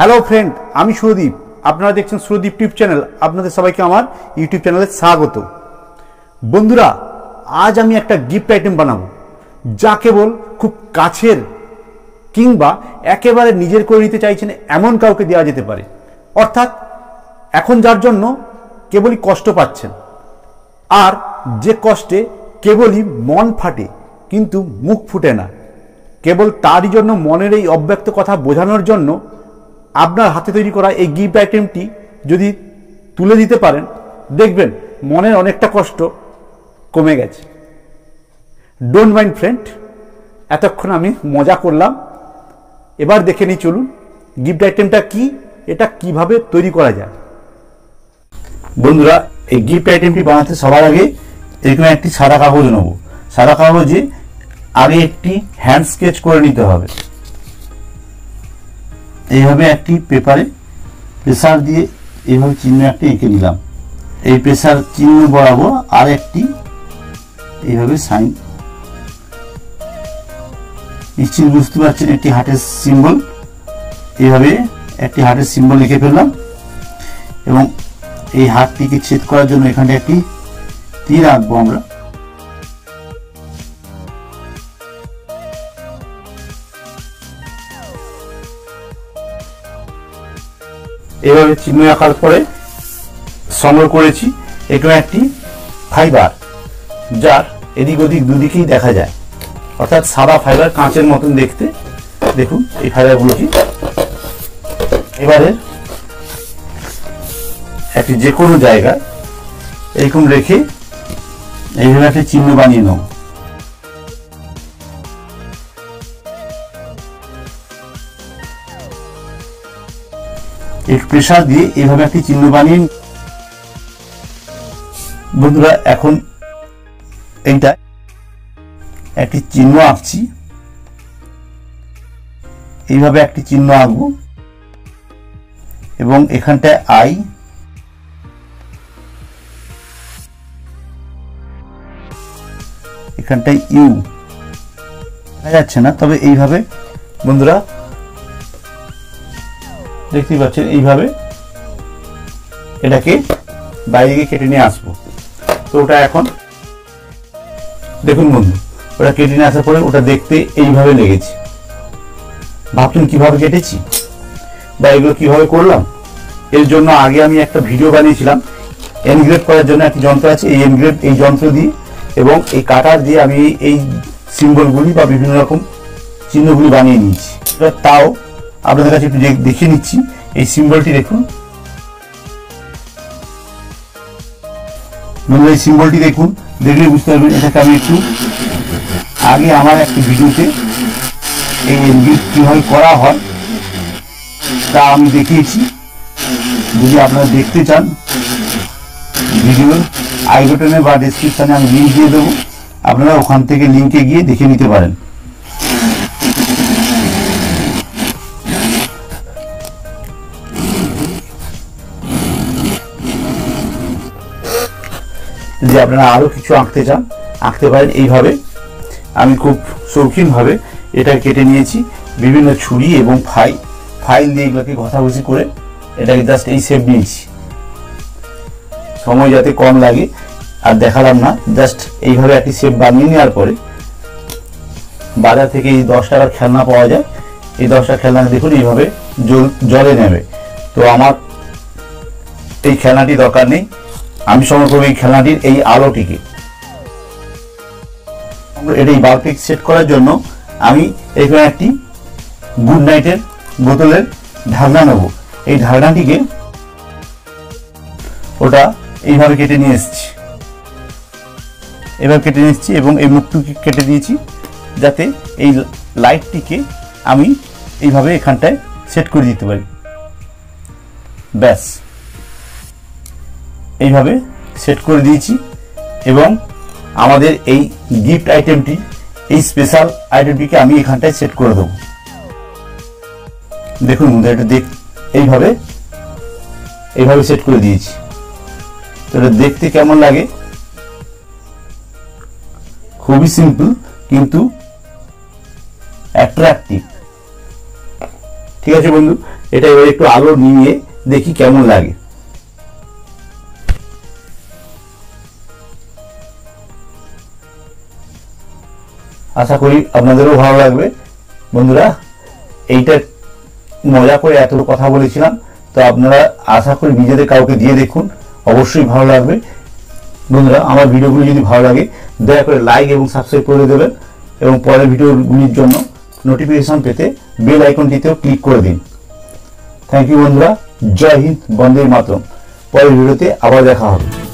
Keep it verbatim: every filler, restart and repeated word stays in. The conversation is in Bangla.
হ্যালো ফ্রেন্ড, আমি সুরদীপ। আপনারা দেখছেন সুরদীপ টিউব চ্যানেল। আপনাদের সবাইকে আমার ইউটিউব চ্যানেলে স্বাগত। বন্ধুরা, আজ আমি একটা গিফট আইটেম বানাবো যা কেবল খুব কাছের কিংবা একেবারে নিজের করে নিতে চাইছেন এমন কাউকে দেওয়া যেতে পারে। অর্থাৎ এখন যার জন্য কেবলই কষ্ট পাচ্ছেন, আর যে কষ্টে কেবলই মন ফাটে কিন্তু মুখ ফুটে না, কেবল তারই জন্য মনের এই অব্যক্ত কথা বোঝানোর জন্য আপনার হাতে তৈরি করা এই গিফট আইটেমটি যদি তুলে দিতে পারেন, দেখবেন মনের অনেকটা কষ্ট কমে গেছে। ডোন্ট মাইন্ড ফ্রেন্ড, এতক্ষণ আমি মজা করলাম, এবার দেখে নিই চলুন গিফট আইটেমটা কি, এটা কিভাবে তৈরি করা যায়। বন্ধুরা, এই গিফট আইটেমটি বানাতে সবার আগে এরকম একটি সাদা কাগজ নেব। সাদা কাগজে আগে একটি হ্যান্ড স্কেচ করে নিতে হবে। এইভাবে একটি পেপারে প্রেসার দিয়ে এইভাবে চিহ্ন একটি এঁকে নিলাম। এই প্রেসার চিহ্ন বরাবর আর একটি এইভাবে সাইন, নিশ্চিত বুঝতে পারছেন একটি হার্টের সিম্বল। এইভাবে একটি হার্টের সিম্বল লিখে ফেললাম এবং এই হাতটিকে ছেদ করার জন্য এখানে একটি তীর আঁকবো আমরা। এভাবে চিহ্ন আঁকার পরে সংগ্রহ করেছি এখানে একটি ফাইবার, যার এদিক ওদিক দুদিকেই দেখা যায়, অর্থাৎ সাদা ফাইবার, কাঁচের মতন দেখতে। দেখুন এই ফাইবারগুলোকে এবারে একটি যে কোনো জায়গায় এরকম রেখে এইভাবে একটা চিহ্ন বানিয়ে নেব। একটু প্রেসার দিয়ে এইভাবে একটি চিহ্ন বানিয়ে, বন্ধুরা এখন এইটা একটি চিহ্ন আঁকছি। এইভাবে একটি চিহ্ন আঁকবো এবং এখানটায় আই, এখানটায় ইউ দেখা যাচ্ছে না, তবে এইভাবে বন্ধুরা দেখতে পাচ্ছেন, এইভাবে এটাকে বাইরে কেটে নিয়ে আসবো। তো ওটা এখন দেখুন বন্ধু, ওটা কেটে নিয়ে আসার পরে ওটা দেখতে এইভাবে লেগেছে। ভাবছেন কিভাবে কেটেছি বা এগুলো কিভাবে করলাম? এর জন্য আগে আমি একটা ভিডিও বানিয়েছিলাম। এনগ্রেভ করার জন্য একটি যন্ত্র আছে, এই এনগ্রেভ এই যন্ত্র দিয়ে এবং এই কাটার দিয়ে আমি এই সিম্বলগুলি বা বিভিন্ন রকম চিহ্নগুলি বানিয়ে নিয়েছি। তাও আপনাদের কাছে একটু দেখিয়ে নিচ্ছি। এই সিম্বলটি দেখুন বন্ধু, এই সিম্বলটি দেখুন, দেখলে বুঝতে পারবেন এটাকে আমি একটু আগে আমার একটি ভিডিওতে এই এনগ্রেভ কিভাবে করা হয় তা আমি দেখিয়েছি। যদি আপনারা দেখতে চান, ভিডিওর আই বাটনে বা ডেসক্রিপশনে আমি লিঙ্ক দিয়ে দেবো, আপনারা ওখান থেকে লিঙ্কে গিয়ে দেখে নিতে পারেন। যদি আপনারা আরো কিছু আঁকতে চান, আঁকতে পারেন এইভাবে। আমি খুব শৌখিনভাবে এটা কেটে নিয়েছি, বিভিন্ন ছুরি এবং ফাইল ফাইল দিয়ে এগুলোকে ঘষাঘষি করে এটাকে জাস্ট এই শেপ নিয়েছি। সময় যাতে কম লাগে আর দেখালাম না, জাস্ট এইভাবে একটি শেপ বানিয়ে নেওয়ার পরে বাজার থেকে এই দশ টাকার খেলনা পাওয়া যায়, এই দশ টাকার খেলনা দেখুন এইভাবে জল জলে নেবে। তো আমার এই খেলনাটি দরকার নেই, আমি সংগ্রহ করবো এই খেলনাটির এই আলোটিকে। এটা এই বাল্বটি সেট করার জন্য আমি এখানে একটি গুড নাইটের বোতলের ঢাকনা নেব। এই ঢাকনাটিকে ওটা এইভাবে কেটে নিয়ে এসেছি, এবার কেটে নিয়ে এসেছি এবং এই মুখটুকে কেটে দিয়েছি, যাতে এই লাইটটিকে আমি এইভাবে এখানটায় সেট করে দিতে পারি। ব্যাস, এইভাবে সেট করে দিয়েছি এবং আমাদের এই গিফট আইটেমটি, এই স্পেশাল আইটেমটিকে আমি এখানটায় সেট করে দেবো। দেখুন বন্ধু, এটা দেখ এইভাবে এইভাবে সেট করে দিয়েছি। তো এটা দেখতে কেমন লাগে? খুবই সিম্পল কিন্তু অ্যাট্রাকটিভ। ঠিক আছে বন্ধু, এটা এবার একটু আলো নিয়ে দেখি কেমন লাগে। আশা করি আপনাদেরও ভালো লাগবে। বন্ধুরা, এইটা মজা করে এত কথা বলেছিলাম, তো আপনারা আশা করি নিজেদের কাউকে দিয়ে দেখুন, অবশ্যই ভালো লাগবে। বন্ধুরা, আমার ভিডিওগুলো যদি ভালো লাগে দয়া করে লাইক এবং সাবস্ক্রাইব করে দেবেন, এবং পরের ভিডিওগুলির জন্য নোটিফিকেশন পেতে বেল আইকনটিতেও ক্লিক করে দিন। থ্যাংক ইউ বন্ধুরা, জয় হিন্দ, বন্দে মাতরম। পরের ভিডিওতে আবার দেখা হবে।